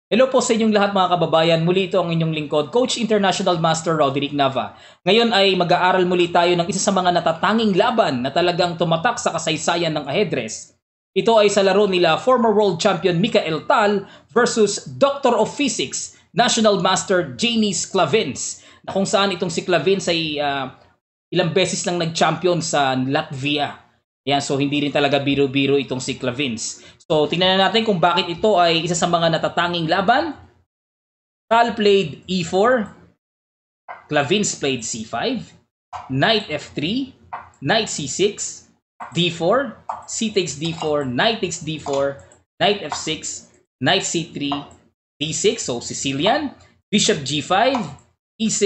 Hello po sa inyong lahat mga kababayan. Muli ito ang inyong lingkod, Coach International Master Roderick Nava. Ngayon ay mag-aaral muli tayo ng isa sa mga natatanging laban na talagang tumatak sa kasaysayan ng ajedrez. Ito ay sa laro nila former world champion Mikhail Tal versus Doctor of Physics, National Master Janis Clavins. Na kung saan itong si Clavins ay ilang beses lang nag-champion sa Latvia. Yan, so hindi rin talaga biro-biro itong si Clavins. So, tingnan natin kung bakit ito ay isa sa mga natatanging laban. Tal played e4, Clavins played c5, knight f3, knight c6, d4, c takes d4, knight takes d4, knight f6, knight c3, d6, so Sicilian, bishop g5, e6,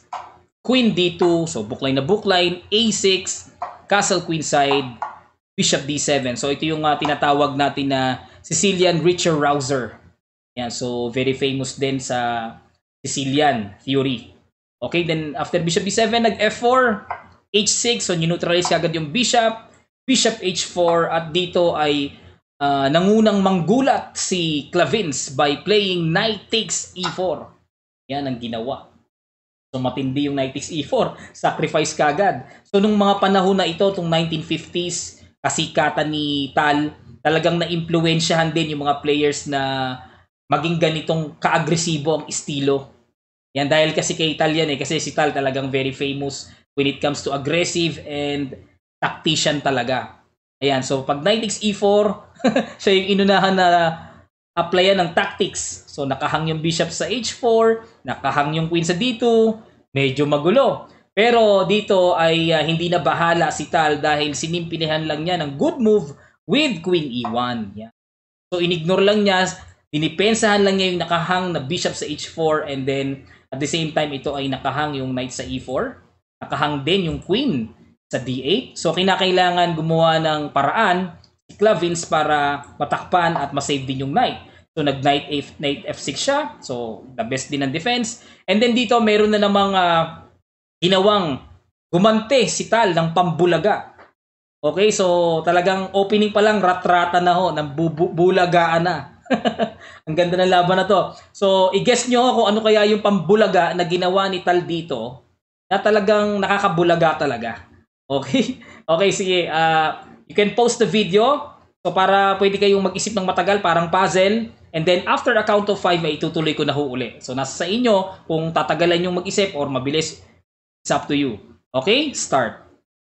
queen d2, so bookline na bookline, a6, castle queenside, bishop d7. So ito yung tinatawag natin na Sicilian Richter-Rauser. Yan, so very famous din sa Sicilian theory. Okay, then after bishop d7, nag f4, h6, so neutralize agad yung bishop, bishop h4, at dito ay nangunang manggulat si Clavins by playing knight takes e4. Yan ang ginawa. So matindi yung knight takes e4, sacrifice kagad. So nung mga panahon na ito, itong 1950s, kasikatan ni Tal, talagang na-impluwensyahan din yung mga players na maging ganitong kaagresibo ang estilo. Yan, dahil kasi kay Tal yan kasi si Tal talagang very famous when it comes to aggressive and tactician talaga. Ayan, so pag knight takes e4, siya yung inunahan na applyan ng tactics. So nakahang yung bishop sa h4, nakahang yung queen sa d2, medyo magulo. Pero dito ay hindi na bahala si Tal dahil sinimpilihan lang niya ng good move with queen e1. Yeah. So inignore lang niya, dinipensahan lang niya yung nakahang na bishop sa h4, and then at the same time ito ay nakahang yung knight sa e4. Nakahang din yung queen sa d8. So kinakailangan gumawa ng paraan si Clavins para matakpan at masave din yung knight. So nag-knight f6 siya. So the best din ng defense. And then dito meron na namang ginawang gumante si Tal ng pambulaga. Okay, so talagang opening pa lang rat-rata na ho, ng bulagaan na. Ang ganda ng laban na to. So i-guess nyo kung ano kaya yung pambulaga na ginawa ni Tal dito na talagang nakakabulaga talaga. Okay? Okay, sige. You can post the video. So para pwede kayong mag-isip ng matagal, parang puzzle. And then after a count of 5 ay itutuloy ko na ho uli. So nasa sa inyo kung tatagalan yung mag-isip or mabilis. It's up to you. Okay? Start.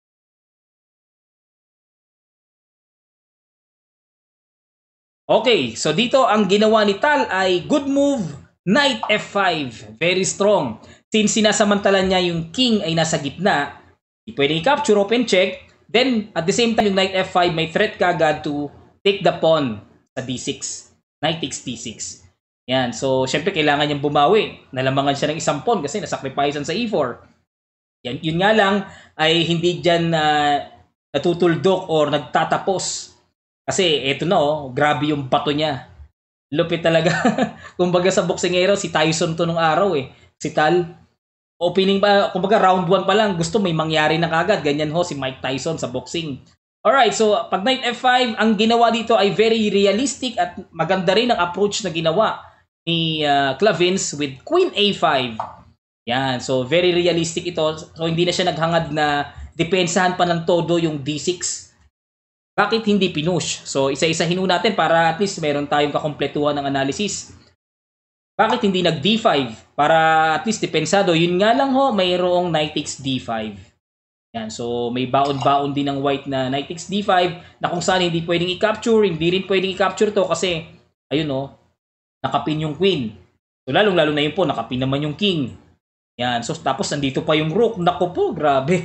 Okay, so dito ang ginawa ni Tal ay good move, knight f5. Very strong. Since sinasamantala niya yung king ay nasa gitna, pwede i-capture, open check. Then, at the same time, yung knight f5 may threat kagad to take the pawn sa d6. Knight takes d6. Yan, so syempre kailangan niyang bumawi. Nalamangan siya ng isang pawn kasi nasacrificean sa e4. Yan, yun nga lang ay hindi dyan natutuldok or nagtatapos. Kasi eto na grabe yung bato niya. Lupit talaga. Kumbaga sa boksingero, si Tyson to nung araw Si Tal. Opening pa, kumbaga round 1 pa lang, gusto may mangyari na kagad. Ganyan si Mike Tyson sa boxing. Alright, so pag knight f5, ang ginawa dito ay very realistic at maganda rin ang approach na ginawa ni Clavins with queen a5. Yan, so very realistic ito. So hindi na siya naghangad na depensahan pa ng todo yung d6. Bakit hindi pinush? So isa-isahin natin para at least meron tayong kakumpletuhan ng analysis. Bakit hindi nag d5? Para at least depensado. Yun nga lang mayroong knight takes d5. Yan, so may baon-baon din ng white na knight takes d5 na kung saan hindi pwedeng i-capture, hindi rin pwedeng i-capture to kasi ayun nakapin yung queen. So lalong-lalo na yun po, nakapin naman yung king. Yan, so tapos nandito pa yung rook. Naku po, grabe.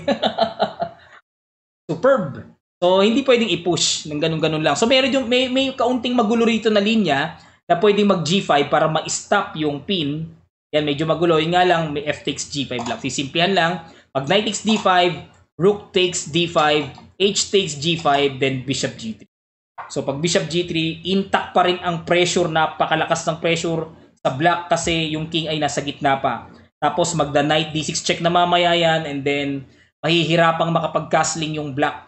Superb. So hindi pwedeng i-push ng ganun-ganun lang. So meron yung may kaunting magulo rito na linya na pwedeng mag g5 para ma-stop yung pin. Yan, medyo magulo. Yung nga lang may f takes g5 lang. Sisimplihan lang. Pag knight takes d5, rook takes d5, h takes g5, then bishop g3. So pag bishop g3, intact pa rin ang pressure, napakalakas ng pressure sa black kasi yung king ay nasa gitna pa. Tapos magda knight d6 check na mamaya yan, and then mahihirapang makapag-castling yung black.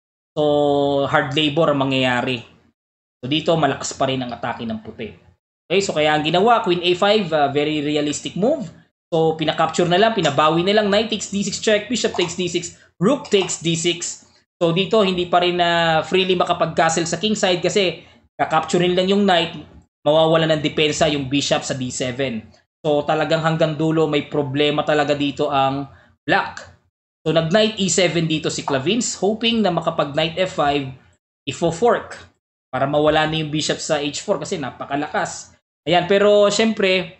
So hard labor ang mangyayari. So dito malakas pa rin ang atake ng puti. Okay, so kaya ang ginawa, Queen A5, very realistic move. So pinakapture na lang, pinabawi na lang, Knight takes D6 check, Bishop takes D6, Rook takes D6. So dito hindi pa rin na freely makapag-castle sa king side kasi kakapturein lang yung knight, mawawala ng depensa yung bishop sa D7. So talagang hanggang dulo may problema talaga dito ang black. So nag-knight E7 dito si Clavins, hoping na makapag-knight F5, ifo-fork para mawala na yung bishop sa H4 kasi napakalakas. Ayan, pero syempre,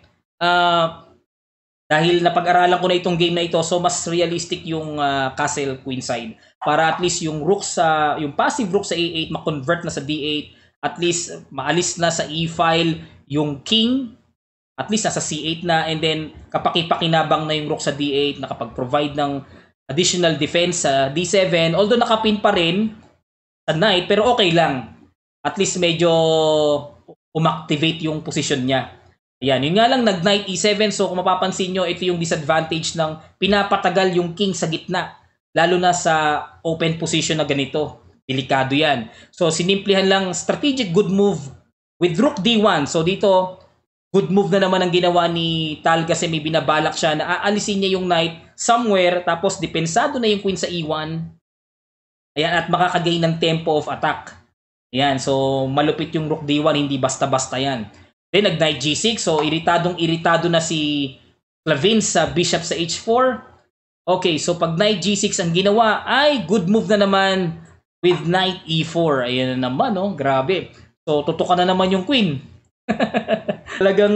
dahil napag-aralan ko na itong game na ito, so mas realistic yung castle queenside. Para at least yung rook sa, yung passive rook sa A8 ma-convert na sa D8, at least maalis na sa E-file yung king, at least nasa C8 na, and then kapaki-pakinabang na yung rook sa D8, nakapag-provide ng additional defense sa D7, although nakapin pa rin sa knight, pero okay lang. At least medyo umactivate yung position niya. Ayan, yun nga lang, nag-knight E7, so kung mapapansin nyo, ito yung disadvantage ng pinapatagal yung king sa gitna. Lalo na sa open position na ganito. Delikado yan. So, sinimplihan lang, strategic good move with Rook D1. So, dito, good move na naman ang ginawa ni Tal kasi may binabalak siya na aalisin niya yung knight somewhere, tapos depensado na yung queen sa E1. Ayan, at makakagain ng tempo of attack. Ayan, so malupit yung Rook D1, hindi basta-basta yan. Then, nag-knight G6, so iritadong-iritado na si Clavins sa bishop sa H4. Okay, so pag knight G6 ang ginawa, ay good move na naman with knight E4. Ayan na naman, oh, grabe. So, tutukan na naman yung queen. Talagang,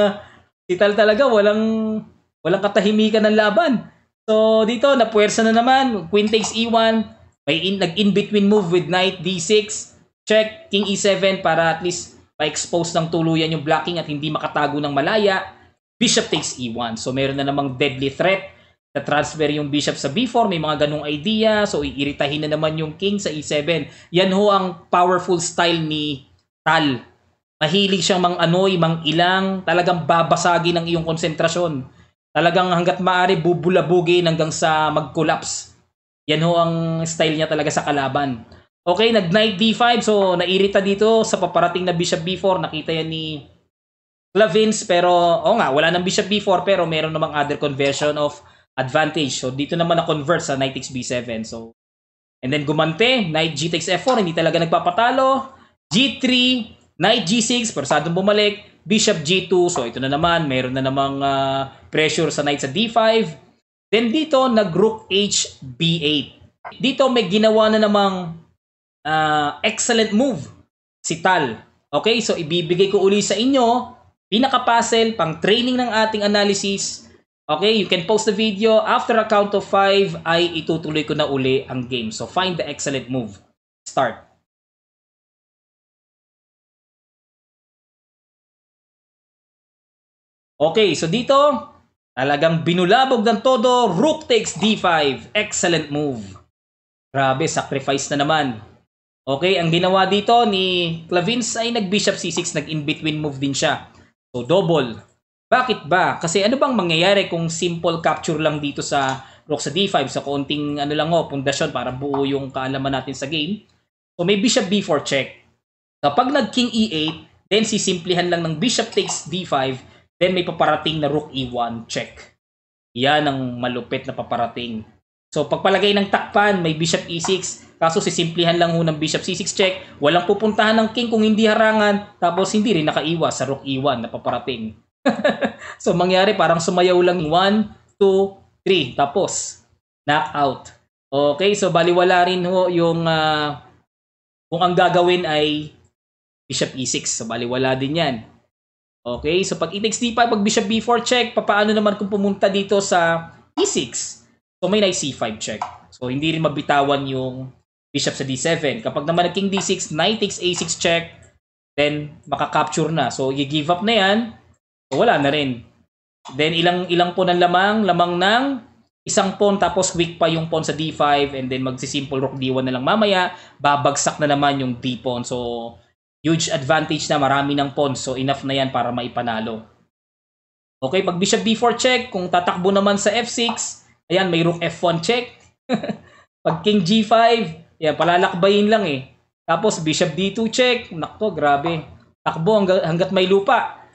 si Tal talaga, walang katahimikan ng laban. So, dito, napuwersa na naman. Queen takes E1. May nag-in-between move with knight D6. Check, king E7 para at least pa-expose ng tuluyan yung blocking at hindi makatago ng malaya. Bishop takes E1. So, meron na namang deadly threat na transfer yung bishop sa B4. May mga ganong idea. So, iiritahin na naman yung king sa E7. Yan ho ang powerful style ni Tal. Mahilig siyang mang-anoy, mang-ilang. Talagang babasagin ang iyong konsentrasyon. Talagang hanggat maaari bubulabugin hanggang sa mag-collapse. Yan ho ang style niya talaga sa kalaban. Okay, nag-knight D5. So, nairita dito sa paparating na bishop B4. Nakita yan ni Clavins. Pero, wala ng bishop B4. Pero meron namang other conversion of advantage. So, dito naman na-convert sa knight takes B7. So, and then gumante. Knight G takes F4. Hindi talaga nagpapatalo. G3. Knight G6. Persadong bumalik. Bishop G2. So, ito na naman. Meron na namang pressure sa knight sa D5. Then, dito, nag-rook H B8. Dito, may ginawa na namang excellent move si Tal. Okay, so ibibigay ko uli sa inyo pinaka-puzzle pang training ng ating analysis. Okay, you can post the video. After a count of 5 ay itutuloy ko na uli ang game. So find the excellent move. Start. Okay, so dito talagang binulabog ng todo. Rook takes D5. Excellent move. Grabe, sacrifice na naman. Okay, ang ginawa dito ni Clavins ay nag-bishop C6, nag-in-between move din siya. So, double. Bakit ba? Kasi ano bang mangyayari kung simple capture lang dito sa rook sa D5, sa konting pundasyon para buo yung kaalaman natin sa game? So, may bishop B4 check. Kapag nag-king E8, then sisimplihan lang ng bishop takes D5, then may paparating na rook E1 check. Yan ang malupit na paparating. So, pagpalagay ng takpan, may bishop E6, kaso sisimplihan lang ho ng bishop C6 check, walang pupuntahan ng king kung hindi harangan, tapos hindi rin nakaiwas sa rook E1 na paparating. So, mangyari parang sumayaw lang 1, 2, 3, tapos knockout. Okay, so baliwala rin ho yung kung ang gagawin ay bishop E6, so baliwala din yan. Okay, so pag E takes D5, pag bishop B4 check, papaano naman kung pumunta dito sa E6? So, may knight C5 check. So, hindi rin mabitawan yung bishop sa D7. Kapag naman king D6, knight takes A6 check, then makaka-capture na. So, i-give up na yan. So, wala na rin. Then, ilang pawn ang lamang ng isang pawn, tapos weak pa yung pawn sa D5, and then magsisimple rook D1 na lang mamaya, babagsak na naman yung D pawn. So, huge advantage na, marami ng pawn. So, enough na yan para maipanalo. Okay, pag bishop B4 check, kung tatakbo naman sa F6, ayan, may rook F1 check. Pag king G5, yan, palalakbayin lang eh. Tapos bishop D2 check. Nakto, grabe. Takbo hanggat may lupa.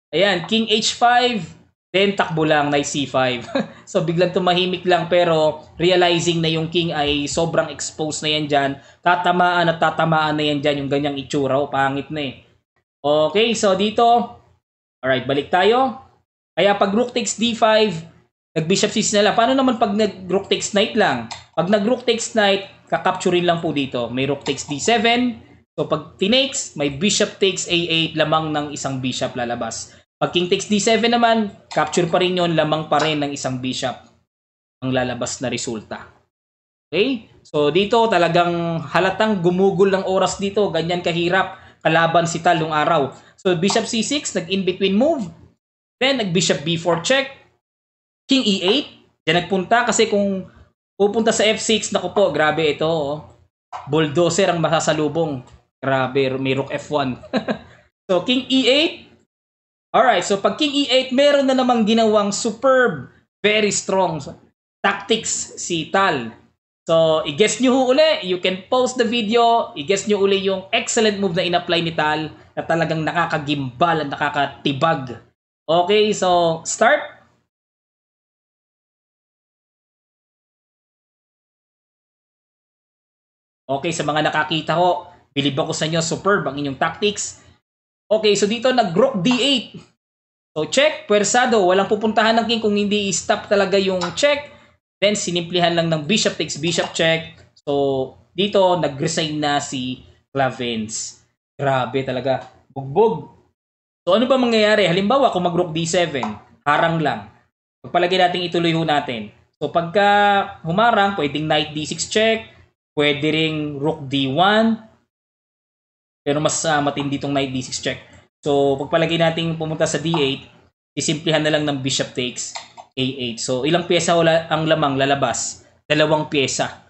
Ayan, King H5, then takbo lang, Knight C5. So biglang tumahimik lang pero realizing na yung King ay sobrang exposed na yan dyan, tatamaan at tatamaan na yan dyan yung ganyang itsura, pangit na eh. Okay, so dito, alright, balik tayo. Kaya pag Rook takes D5, nag-Bishop C6 na lang. Paano naman pag nag-Rook takes Knight lang? Pag nag-Rook takes Knight, kakapturin lang po dito. May Rook takes D7. So pag tinakes, may Bishop takes A8, lamang ng isang Bishop lalabas. Pag King takes D7 naman, capture pa rin yun, lamang pa rin ng isang Bishop ang lalabas na resulta. Okay? So dito talagang halatang gumugol ng oras dito. Ganyan kahirap kalaban si Tal nung araw. So Bishop C6, nag-in-between move. Then nag-Bishop B4 check. King E8. Diyan nagpunta kasi kung pupunta sa F6, naku po, grabe ito. Oh. Bulldozer ang masasalubong. Grabe, may Rook F1. So King E8. Alright, so pag King E8, meron na namang ginawang superb, very strong tactics si Tal. So, i-guess nyo uli. You can pause the video. I-guess nyo uli yung excellent move na in-apply ni Tal na talagang nakakagimbal at nakakatibag. Okay, so start. Okay, sa mga nakakita ko, bilib ako sa inyo, superb ang inyong tactics. Okay, so dito nag-Rook D8. So check, pwersado, walang pupuntahan ng king kung hindi i-stop talaga yung check. Then sinimplihan lang ng Bishop takes Bishop check. So dito nag-resign na si Clavens. Grabe talaga, bugbog. So ano ba mangyayari? Halimbawa kung mag-Rook D7, harang lang. Pagpalagay natin ituloy ho natin. So pagka humarang, pwedeng Knight D6 check, pwede ring Rook D1, pero mas matindi itong Knight D6 check. So pagpalagay natin pumunta sa D8, isimplihan na lang ng Bishop takes A8. So ilang pyesa ang lamang lalabas? 2 pyesa.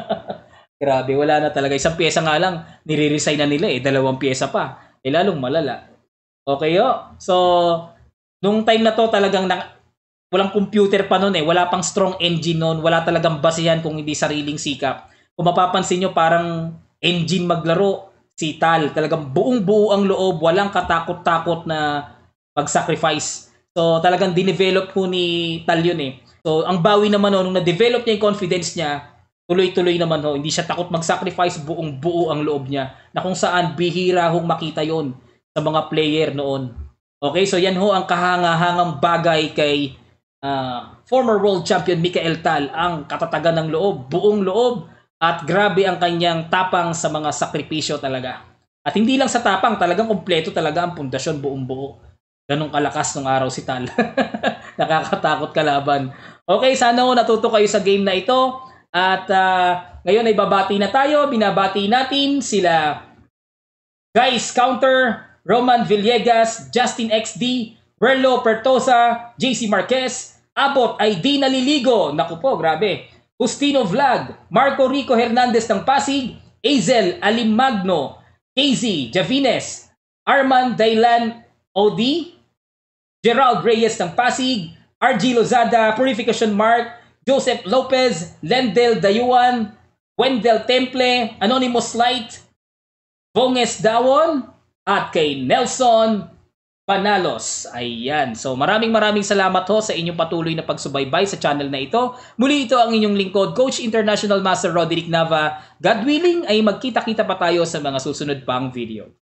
Grabe, wala na talaga. Isang pyesa nga lang, nire-resign na nila eh. 2 pyesa pa. Eh lalong malala. Okay yo. So, nung time na to talagang walang computer pa noon eh. Wala pang strong engine noon. Wala talagang basihan kung hindi sariling sikap. Kung mapapansin nyo, parang engine maglaro si Tal. Talagang buong-buo ang loob. Walang katakot-takot na mag-sacrifice. So, talagang dinevelop po ni Tal yun eh. So, ang bawi naman nung na-develop niya yung confidence niya, tuloy-tuloy naman ho. Hindi siya takot mag-sacrifice, buong-buo ang loob niya. Na kung saan bihira hong makita yon sa mga player noon. Okay, so yan ho ang kahanga-hangang bagay kay former world champion Michael Tal. Ang katatagan ng loob, buong loob, at grabe ang kanyang tapang sa mga sakripisyo talaga. At hindi lang sa tapang, talagang kompleto talaga ang pundasyon, buong-buo. Ganong kalakas nung araw si Tal. Nakakatakot kalaban. Okay, sana ho natuto kayo sa game na ito. At ngayon ay babati na tayo. Binabati natin sila Guys Counter, Roman Villegas, Justin XD, Werlo Pertosa, JC Marquez, Abot ay di naliligo. Naku po, grabe. Justino Vlog, Marco Rico Hernandez ng Pasig, Azel Alimagno, KZ Javines, Arman Dailan OD, Gerald Reyes ng Pasig, RG Lozada, Purification Mark, Joseph Lopez, Lendel Dayuan, Wendell Temple, Anonymous Light, Bonges Dawon, at kay Nelson Panalos. Ayan. So maraming salamat ho sa inyong patuloy na pagsubaybay sa channel na ito. Muli ito ang inyong lingkod, Coach International Master Roderick Nava. God willing ay magkita-kita pa tayo sa mga susunod pang video.